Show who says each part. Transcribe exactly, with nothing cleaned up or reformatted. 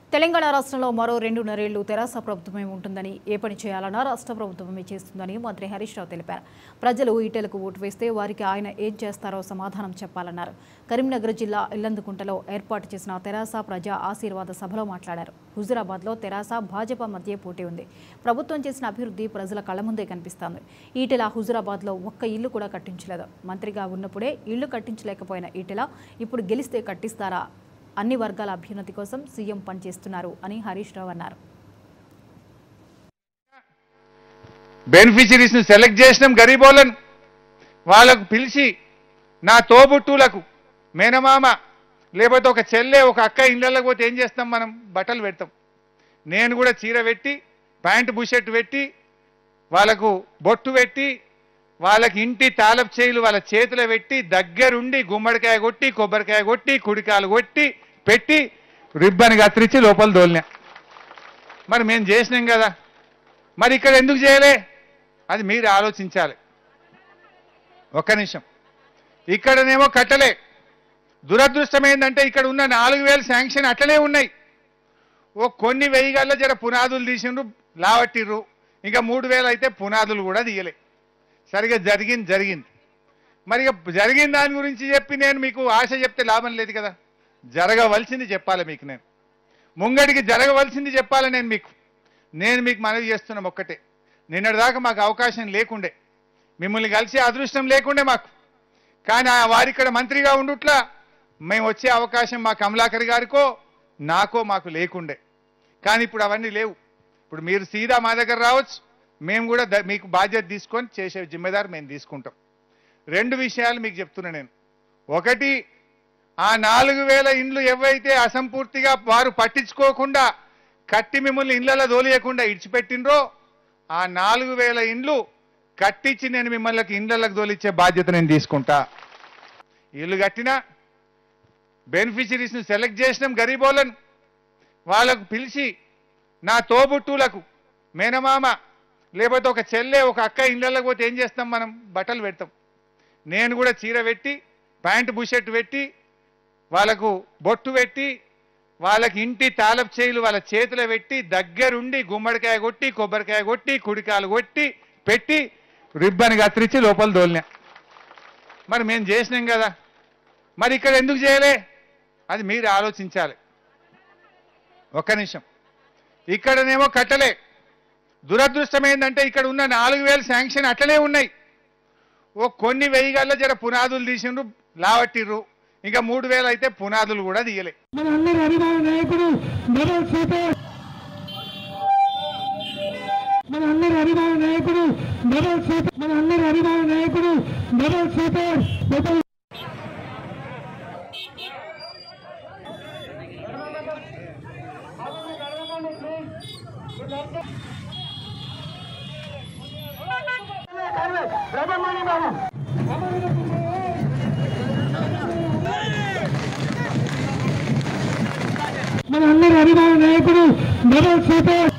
Speaker 1: తెలంగాణ రాష్ట్రంలో మరో రెండున్నరేళ్లు తెరాస ప్రభుత్వమే ఉంటుందని ఏ పని చేయాలన్నా రాష్ట్ర ప్రభుత్వమే చేస్తుందని మంత్రి హరీష్ రావు తెలిపారు. ప్రజలు ఈటెలకు ఓటు వేస్తే వారికి ఆయన ఏం చేస్తారో సమాధానం చెప్పాలన్నారు. కరీంనగర్ జిల్లా ఇల్లందుకుంటలో ఏర్పాటు చేసిన తెరాస ప్రజా ఆశీర్వాద సభలో మాట్లాడారు. హుజురాబాద్లో తెరాస భాజపా మధ్య పోటీ ఉంది. ప్రభుత్వం చేసిన అభివృద్ధి ప్రజల కళ్ల ముందే కనిపిస్తోంది. ఈటెల హుజురాబాద్లో ఒక్క ఇల్లు కూడా కట్టించలేదు. మంత్రిగా ఉన్నప్పుడే ఇల్లు కట్టించలేకపోయిన ఈటెల ఇప్పుడు గెలిస్తే కట్టిస్తారా? అన్ని వర్గాల అభ్యున్నతి కోసం సీఎం పనిచేస్తున్నారు అని హరీష్ రావు అన్నారు.
Speaker 2: బెనిఫిషరీస్ ను సెలెక్ట్ చేసినాం. గరీబోళ్ళను వాళ్ళకు పిలిచి నా తోబుట్టులకు మేనమామ లేకపోతే ఒక చెల్లె ఒక అక్క ఇళ్ళకి పోతే ఏం చేస్తాం? మనం బట్టలు పెడతాం. నేను కూడా చీర పెట్టి ప్యాంటు బుషెట్ పెట్టి వాళ్ళకు బొట్టు పెట్టి వాళ్ళకి ఇంటి తాలపు చేయిలు వాళ్ళ చేతిలో పెట్టి దగ్గరుండి గుమ్మడికాయ కొట్టి కొబ్బరికాయ కొట్టి కుడికాయలు కొట్టి పెట్టి రిబ్బన్ కత్తిరించి లోపల దోలినా. మరి మేము చేసినాం కదా, మరి ఇక్కడ ఎందుకు చేయలే? అది మీరు ఆలోచించాలి. ఒక్క నిమిషం. ఇక్కడనేమో కట్టలే. దురదృష్టం ఏంటంటే ఇక్కడ ఉన్న నాలుగు వేలు శాంక్షన్ అట్లనే ఉన్నాయి. ఓ కొన్ని వెయ్యి గల్ల జర పునాదులు తీసిండ్రు, లావట్టిర్రు. ఇంకా మూడు వేలు అయితే పునాదులు కూడా తీయలే. సరిగా జరిగింది జరిగింది మరి జరిగిన దాని గురించి చెప్పి నేను మీకు ఆశ చెప్తే లాభం లేదు కదా. జరగవలసింది చెప్పాలి మీకు. నేను ముంగడికి జరగవలసింది చెప్పాలి. నేను మీకు నేను మీకు మనవి చేస్తున్నాం ఒక్కటే. నిన్నటిదాకా మాకు అవకాశం లేకుండే, మిమ్మల్ని కలిసే అదృష్టం లేకుండే మాకు. కానీ వారి ఇక్కడ మంత్రిగా ఉండుట్లా మేము వచ్చే అవకాశం మా కమలాకర్ గారికో నాకో మాకు లేకుండే. కానీ ఇప్పుడు అవన్నీ లేవు. ఇప్పుడు మీరు సీదా మా దగ్గర రావచ్చు, మేము కూడా మీకు బాధ్యత తీసుకొని చేసే జిమ్మెదారు మేము తీసుకుంటాం. రెండు విషయాలు మీకు చెప్తున్నా నేను. ఒకటి, ఆ నాలుగు వేల ఇండ్లు ఎవరైతే అసంపూర్తిగా వారు పట్టించుకోకుండా కట్టి మిమ్మల్ని ఇండ్లలో దోలియకుండా ఇడిచిపెట్టినరో ఆ నాలుగు వేల ఇండ్లు కట్టించి నేను మిమ్మల్ని ఇండ్లకు దోలిచ్చే బాధ్యత నేను తీసుకుంటా. ఇల్లు కట్టినా బెనిఫిషరీస్ ను సెలెక్ట్ చేసినాం. గరీబోళ్ళను వాళ్ళకు పిలిచి నా తోబుట్టులకు మేనమామ లేకపోతే ఒక చెల్లె ఒక అక్క ఇళ్ళకి పోతే ఏం చేస్తాం? మనం బట్టలు పెడతాం. నేను కూడా చీర పెట్టి ప్యాంటు బుషెట్ పెట్టి వాళ్ళకు బొట్టు పెట్టి వాళ్ళకి ఇంటి తాలపు చేయిలు వాళ్ళ చేతిలో పెట్టి దగ్గరుండి గుమ్మడికాయ కొట్టి కొబ్బరికాయ కొట్టి కుడికాయలు కొట్టి పెట్టి రిబ్బన్ కత్తిరించి లోపల దోలినా. మరి మేము చేసినాం కదా, మరి ఇక్కడ ఎందుకు చేయలే? అది మీరు ఆలోచించాలి. ఒక్క నిమిషం. ఇక్కడనేమో కట్టలే. దురదృష్టం ఏంటంటే ఇక్కడ ఉన్న నాలుగు వేలు శాంక్షన్ అట్లనే ఉన్నాయి. ఓ కొన్ని వెయ్యి గల్ల జర పునాదులు తీసిండ్రు, లావట్టిర్రు. ఇంకా మూడు వేలు అయితే పునాదులు కూడా తీయలే.
Speaker 3: మన అందరి అభిమాన నాయకుడు డబల్ సూపర్ మన అందరి అభిమాన నాయకుడు డబల్ సూపర్ మన అందరి అభిమాన నాయకుడు డబల్ సూపర్ మన అందరి అభిమాన నాయకుడు డబల్ సూపర్